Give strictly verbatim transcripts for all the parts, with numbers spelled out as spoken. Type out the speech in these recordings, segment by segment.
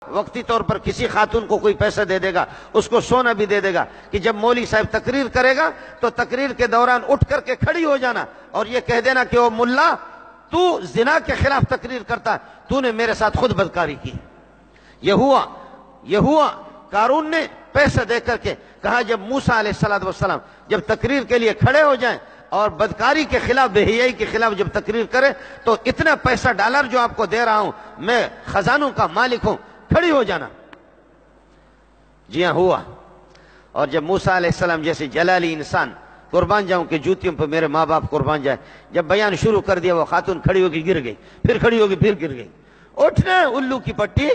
وقتی طور پر کسی خاتون کو کوئی پیسہ دے دے گا، اس کو سونا بھی دے دے گا کہ جب مولوی صاحب تقریر کرے گا تو تقریر کے دوران اٹھ کر کے کھڑی ہو جانا اور یہ کہہ دینا کہ او ملا تو زنا کے خلاف تقریر کرتا ہے، تو نے میرے ساتھ خود بدکاری کی۔ یہ ہوا یہ ہوا قارون نے پیسہ دے کر کے کہا جب موسیٰ علیہ الصلوۃ والسلام جب تقریر کے لیے کھڑے ہو جائیں اور بدکاری کے خلاف، بے حیائی کے خلاف جب تقریر کرے تو اتنا پیسہ ڈالر جو آپ کو دے رہا ہوں میں خزانوں کا مالک ہوں، کھڑی ہو جانا۔ جی ہاں ہوا۔ اور جب موسیٰ علیہ السلام جیسے جلالی انسان، قربان جاؤں کہ جوتیوں پہ میرے ماں باپ قربان جائے، جب بیان شروع کر دیا وہ خاتون کھڑی ہوگی گر گئی، پھر کھڑی ہوگی پھر گر گئی، اٹھنا الو کی پٹی،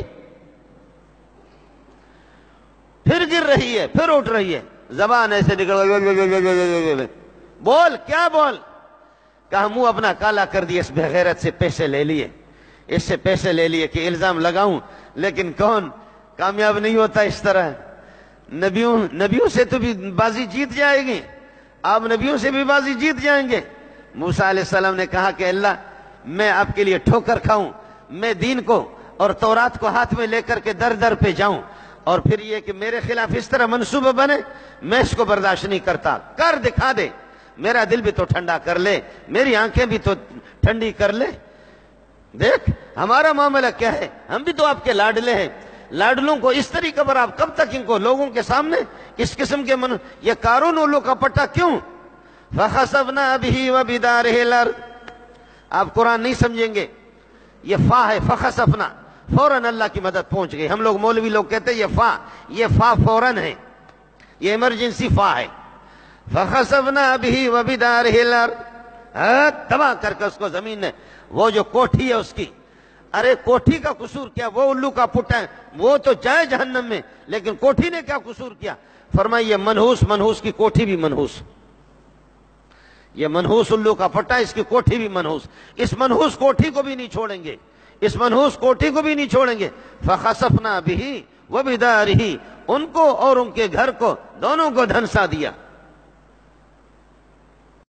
پھر گر رہی ہے پھر اٹھ رہی ہے، زبان ایسے نکل، بول کیا بول، کہا منہ اپنا کالا کر دیا، اس بغیرت سے پیسے لے لیے، اس سے پیسے لے لیے کہ الزام لگاؤں، لیکن کون کامیاب نہیں ہوتا اس طرح۔ نبیوں نبیوں سے تو بھی بازی جیت جائے گی، آپ نبیوں سے بھی بازی جیت جائیں گے۔ موسیٰ علیہ السلام نے کہا کہ اللہ میں آپ کے لیے ٹھوکر کھاؤں، میں دین کو اور تورات کو ہاتھ میں لے کر کے در در پہ جاؤں، اور پھر یہ کہ میرے خلاف اس طرح منصوبہ بنے، میں اس کو برداشت نہیں کرتا، کر دکھا دے، میرا دل بھی تو ٹھنڈا کر لے، میری آنکھیں بھی تو ٹھنڈی کر لے، دیکھ ہمارا معاملہ کیا ہے، ہم بھی تو آپ کے لاڈلے ہیں، لاڈلوں کو اس طریقہ پر آپ کب تک ان کو لوگوں کے سامنے اس قسم کے من یہ قارون اولو کا پٹا کیوں؟ فَخَسَفْنَا بِهِ وَبِدَارِهِ الْأَرْضَ، آپ قرآن نہیں سمجھیں گے، یہ فا ہے، فَخَسَفْنَا، فوراً اللہ کی مدد پہنچ گئی۔ ہم لوگ مولوی لوگ کہتے ہیں یہ فا، یہ فا فوراً ہے، یہ ایمرجنسی فا ہے۔ فَخَسَفْنَا بِهِ وَبِدَارِهِ الْأَرْضَ، تباہ کر کے اس کو زمین نے، وہ جو کوٹھی ہے اس کی، ارے کوٹھی کا قصور کیا، وہ الو کا پٹا ہے، وہ تو جائے جہنم میں، لیکن کوٹھی نے کیا قصور کیا؟ فرمائی یہ منحوس منحوس کی کوٹھی بھی منحوس، یہ منحوس الو کا پٹا، اس کی کوٹھی بھی منحوس، اس منحوس کوٹھی کو بھی نہیں چھوڑیں گے، اس منحوس کوٹھی کو بھی نہیں چھوڑیں گے۔ فَخَسَفْنَا بِهِ وَبِدَارِهِ، ان کو اور ان کے گھر کو دونوں کو دھنسا دیا۔